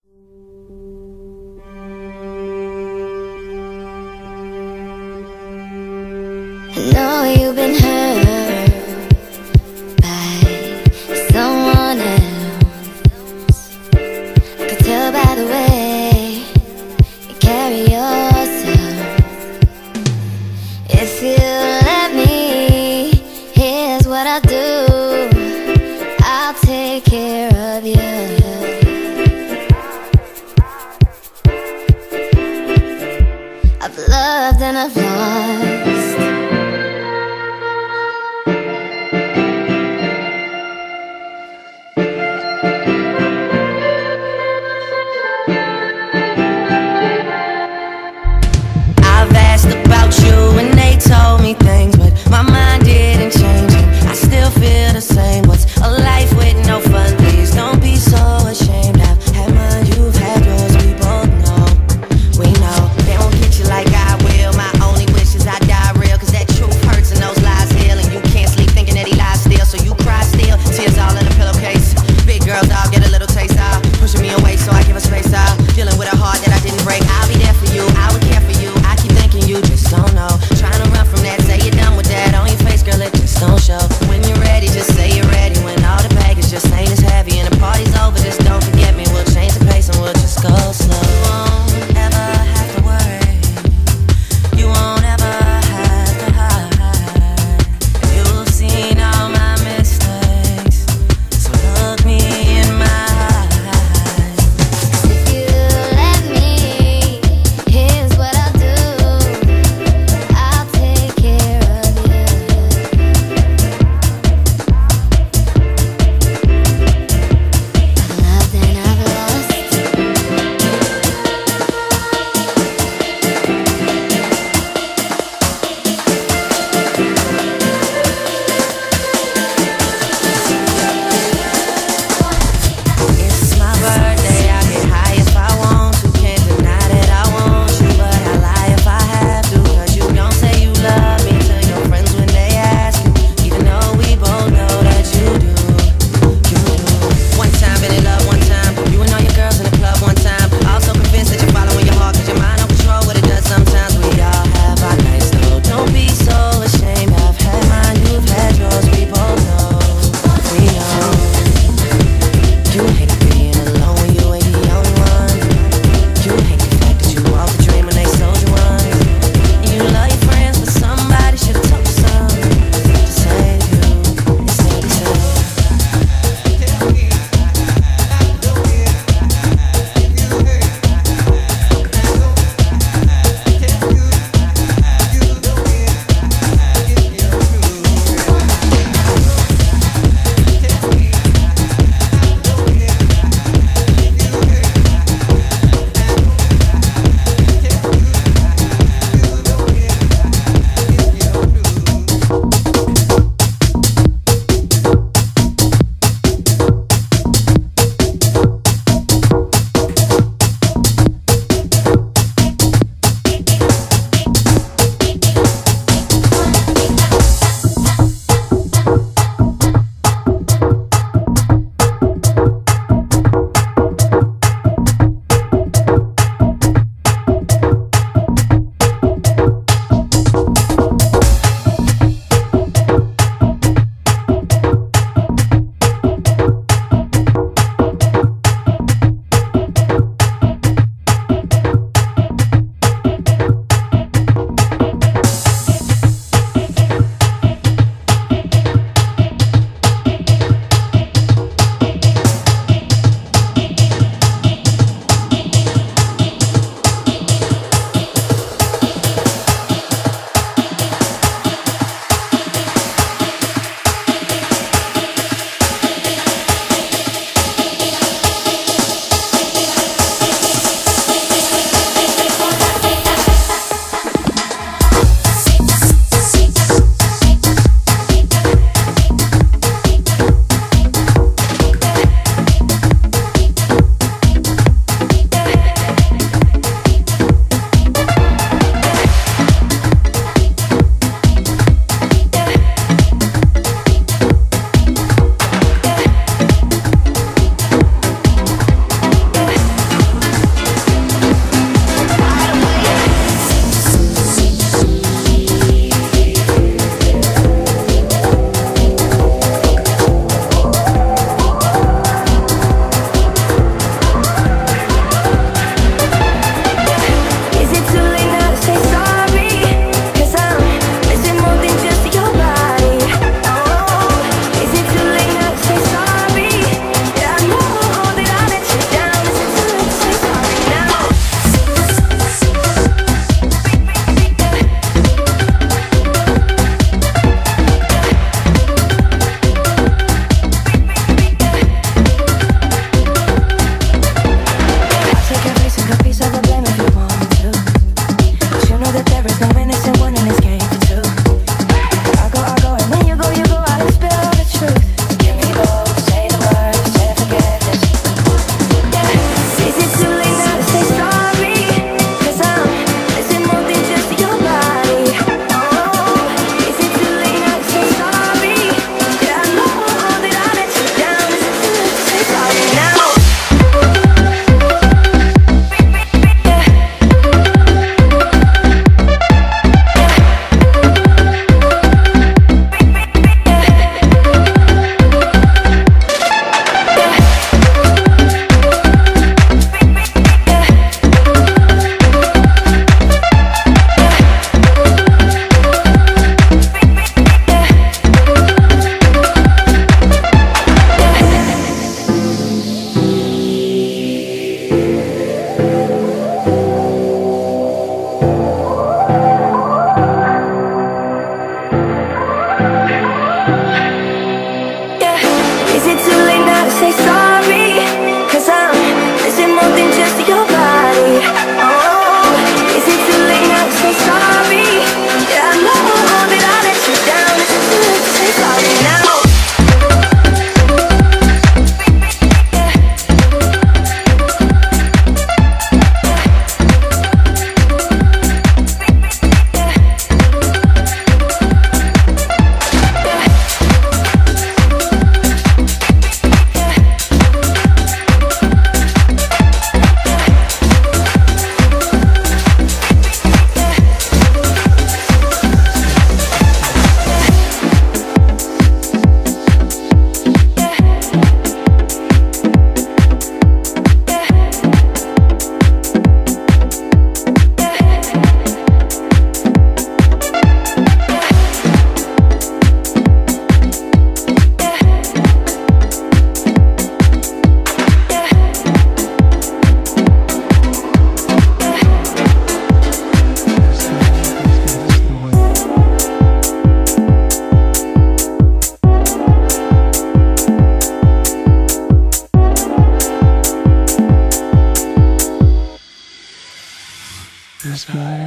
I know you've been hurt by someone else. I could tell by the way you carry yourself. If you let me, here's what I'll do. I'll take care of you. I've loved and I've lost.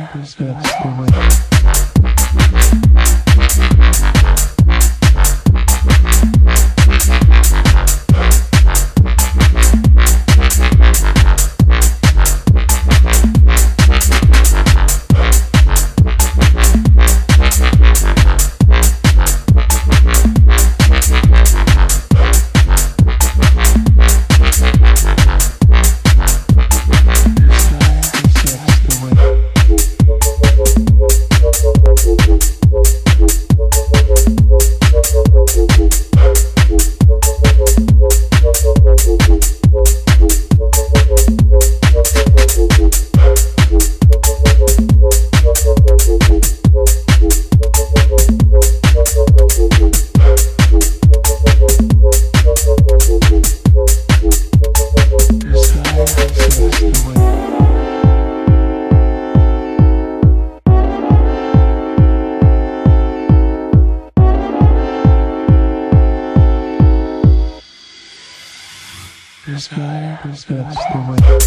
That's the way.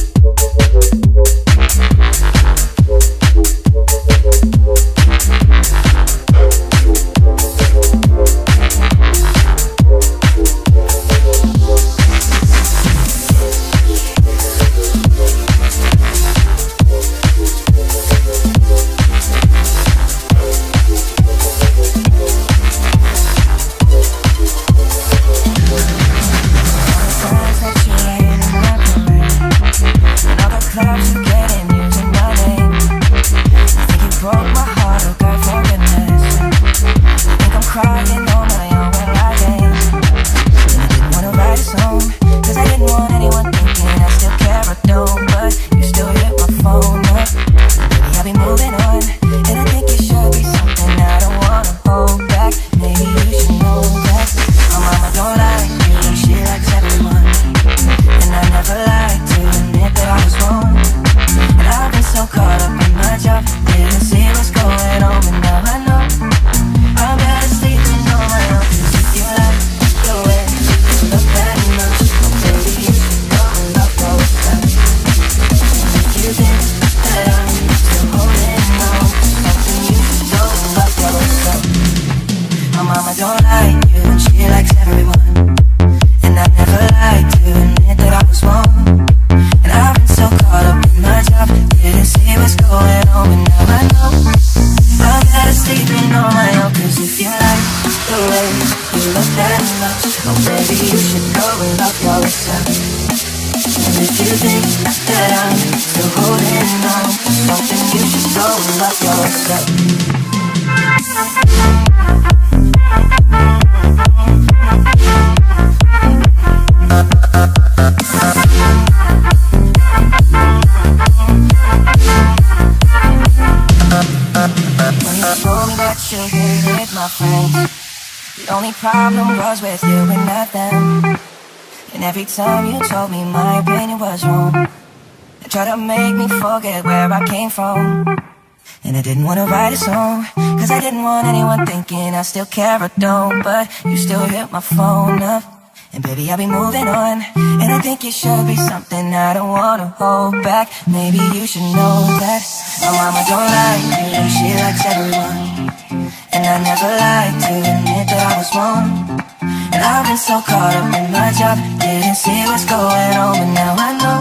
The only problem was with you and not them. And every time you told me my opinion was wrong, you tried to make me forget where I came from. And I didn't want to write a song, cause I didn't want anyone thinking I still care or don't. But you still hit my phone up, and baby I'll be moving on. And I think it should be something I don't want to hold back. Maybe you should know that my mama don't like you, she likes everyone. And I never liked to admit that I was wrong. And I've been so caught up in my job, didn't see what's going on. But now I know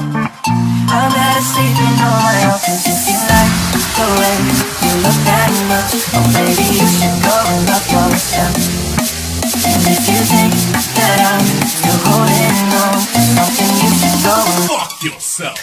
I'm better sleeping on my own. Cause if you like the way you look that much, oh baby you should go and love yourself. And if you think that I'm still holding on to something, you should go and fuck yourself.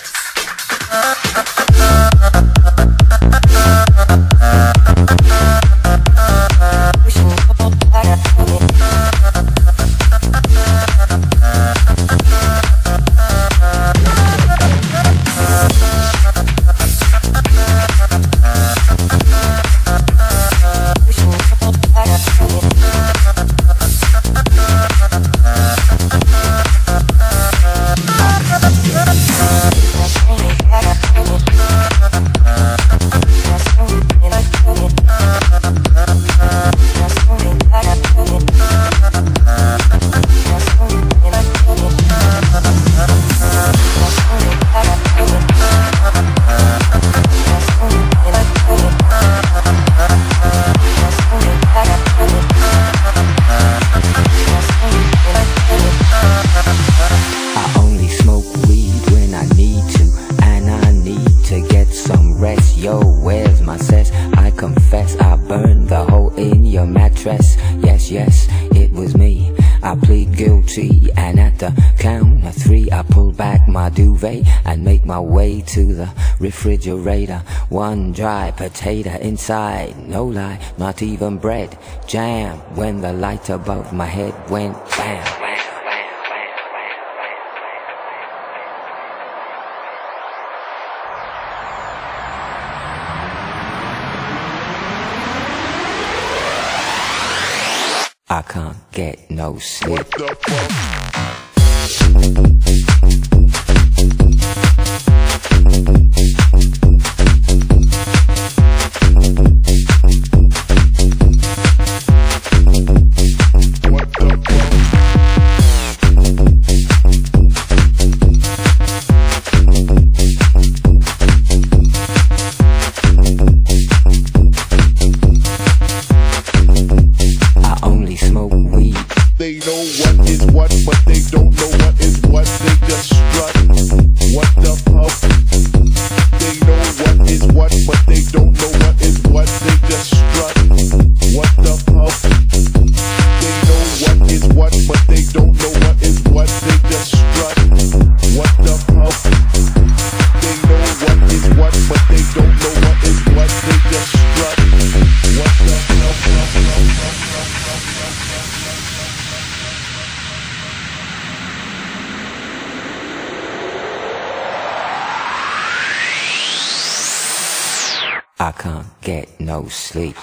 guilty. And at the count of 3 I pull back my duvet and make my way to the refrigerator. One dry potato inside, no lie, not even bread. Jam when the light above my head went bam. I can't get no sleep. What the fuck? They know what is what, but they don't know what is what. They just strut. What the fuck? They know what is what, but they don't know what is what. They just strut. What the fuck? They know what is what, but they don't know what is what. They just strut. What the fuck? They know what is what, but they don't know what is what. They just strut. What the fuck? I can't get no sleep.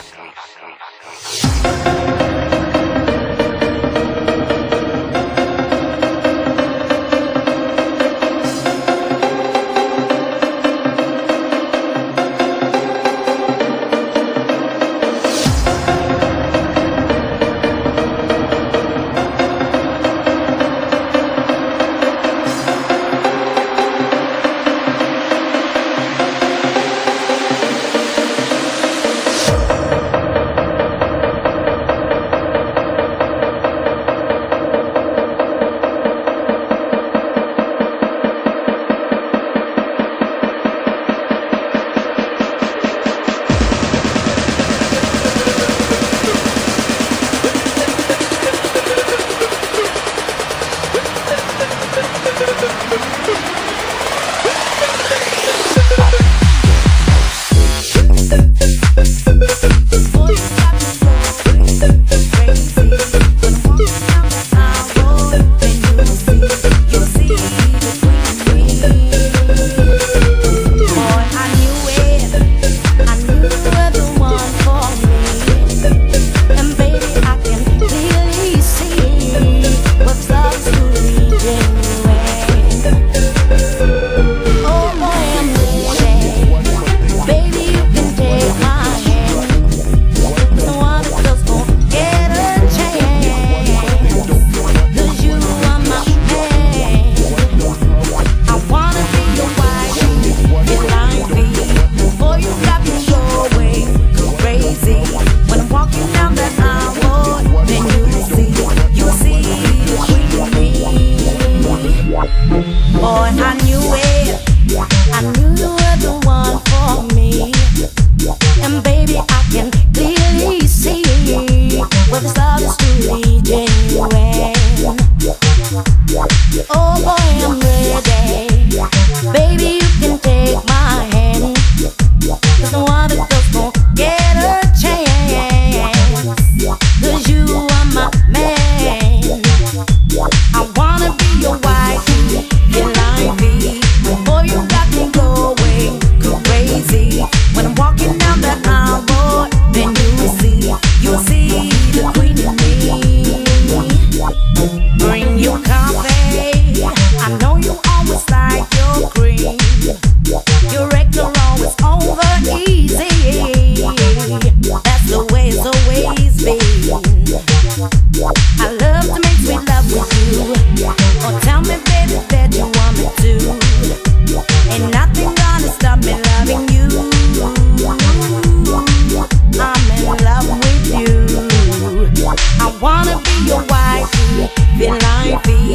Wanna be your wife, feel like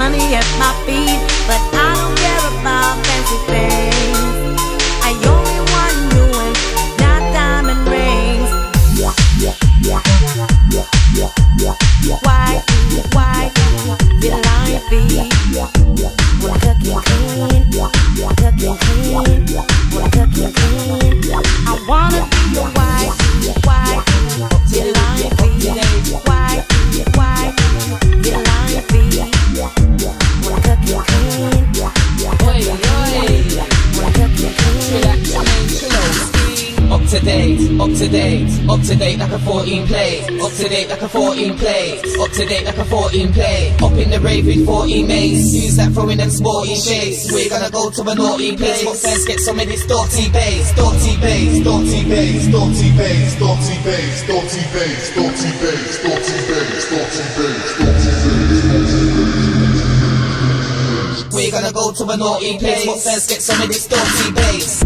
money at my feet, but I don't care about fancy things. I only want new and not diamond rings. Why you like me? Wanna cook and clean, cook and clean, wanna cook and clean. I wanna be your wife. Why you like me? Why you like me? Wanna cook and clean. Wanna cook and clean. Up to date, up to date, up to date like a 14 play. Up to date like a 14 play. Up to date like a 14 play. Up in the rave with 14 mates. Who's that throwing them sporty shades? We're gonna go to a naughty place. What sense get some of this dirty bass? Dirty bass, dirty bass, dirty bass, dirty bass, dirty bass, dirty bass, dirty bass, dirty bass, dirty bass. We're gonna go to a naughty place. What sense get some of this dirty bass?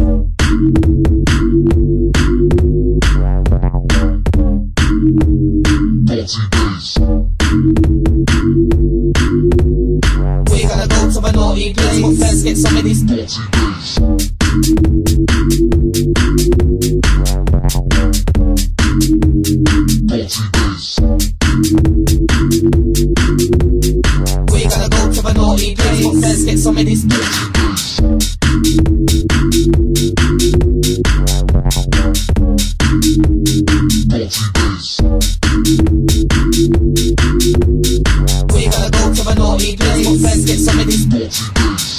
We're gonna go to a naughty place. What sense get some of this dirty bass? We're gonna go to a naughty place. What sense get some of this dirty bass? We're gonna go to a naughty place. What sense get some of this dirty bass?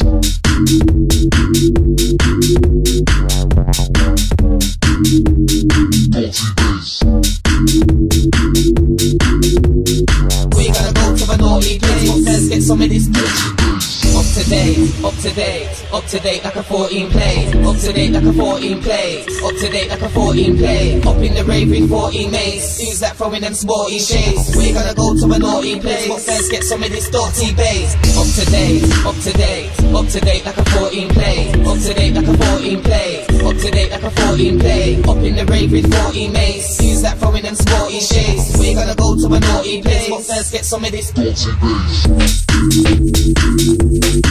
We're gonna go to a naughty place. What sense get some of this dirty bass? Up to date, up to date, up to date like a 14 play. Up to date like a 14 play. Up to date like a 14 play. Up in the rave with 14 mates. Who's that throwing them sporty shades? We're gonna go to a naughty place. What sense get some of this dirty bass? Up to date, up to date, up to date like a 14 play. Up to date like a 14 play. Up to date like a 14 play. Up in the rave with 14 mates. Who's that throwing them sporty shades? We're gonna go to a naughty place. What sense get some of this dirty bass?